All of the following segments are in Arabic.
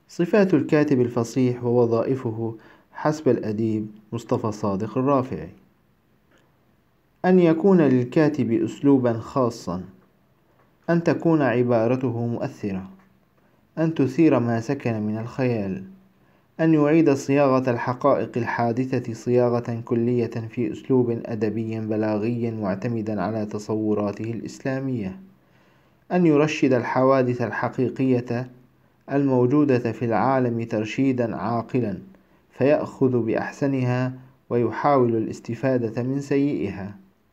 صفات الكاتب الفصيح ووظائفه حسب الأديب مصطفى صادق الرافعي: أن يكون للكاتب أسلوبا خاصا، أن تكون عبارته مؤثرة، أن تثير ما سكن من الخيال، أن يعيد صياغة الحقائق الحادثة صياغة كلية في أسلوب أدبي بلاغي معتمدا على تصوراته الإسلامية، أن يرشد الحوادث الحقيقية الموجودة في العالم ترشيدا عاقلا فيأخذ بأحسنها ويحاول الاستفادة من سيئها.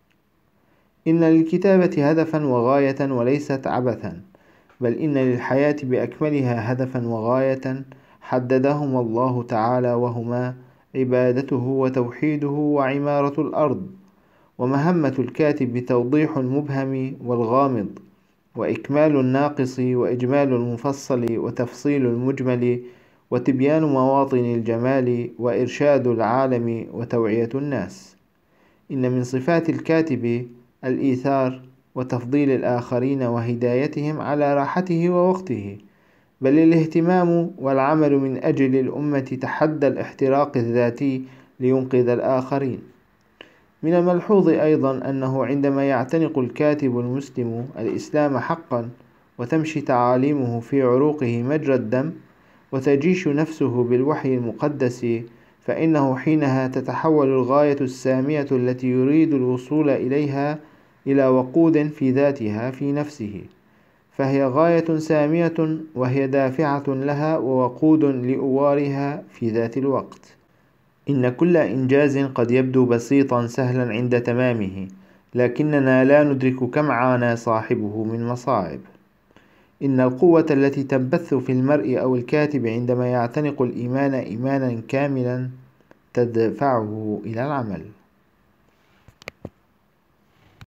إن للكتابة هدفا وغاية وليست عبثا، بل إن للحياة بأكملها هدفا وغاية حددهما الله تعالى، وهما عبادته وتوحيده وعمارة الأرض. ومهمة الكاتب توضيح المبهم والغامض، وإكمال الناقص، وإجمال المفصل، وتفصيل المجمل، وتبيان مواطن الجمال، وإرشاد العالم، وتوعية الناس. إن من صفات الكاتب الإيثار وتفضيل الآخرين وهدايتهم على راحته ووقته، بل الاهتمام والعمل من أجل الأمة تحدى الاحتراق الذاتي لينقذ الآخرين. من الملحوظ أيضا أنه عندما يعتنق الكاتب المسلم الإسلام حقا وتمشي تعاليمه في عروقه مجرى الدم وتجيش نفسه بالوحي المقدس، فإنه حينها تتحول الغاية السامية التي يريد الوصول إليها إلى وقود في ذاتها في نفسه، فهي غاية سامية وهي دافعة لها ووقود لأوارها في ذات الوقت. إن كل إنجاز قد يبدو بسيطا سهلا عند تمامه، لكننا لا ندرك كم عانى صاحبه من مصاعب. إن القوة التي تنبث في المرء أو الكاتب عندما يعتنق الإيمان إيمانا كاملا تدفعه إلى العمل.